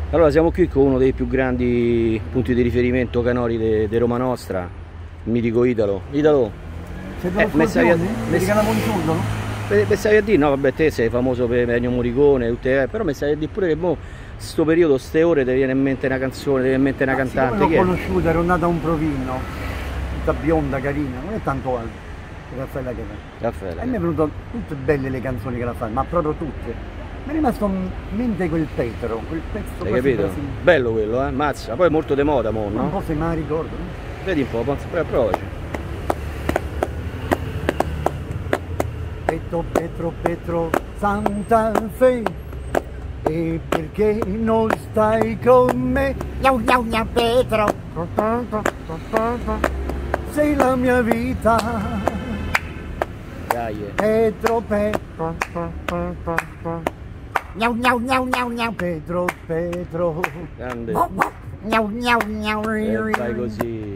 Allora siamo qui con uno dei più grandi punti di riferimento canori di Roma Nostra, il mitico Italo. Italo, mi stavi a dire, no vabbè te sei famoso per Ennio Morricone, però mi stavi a dire pure che mo sto periodo, ste ore ti viene in mente una canzone, ti viene in mente una cantante. L'ho conosciuta, ero nata a un provino, tutta bionda, carina, non è tanto alta. Raffaella Carrà. E mi è venuto tutte belle le canzoni che la fa, ma proprio tutte. Mi è rimasto in mente quel Petro, quel pezzo. Hai capito? Così. Bello quello, mazza, poi è molto de moda mo, no? Un po' se me la ricordo. Vedi un po', provaci. Petro, Santa Fe, e perché non stai con me? Gnau, Petro, sei la mia vita. Petro, gnau, Petro. Grande. Gnau. Fai così.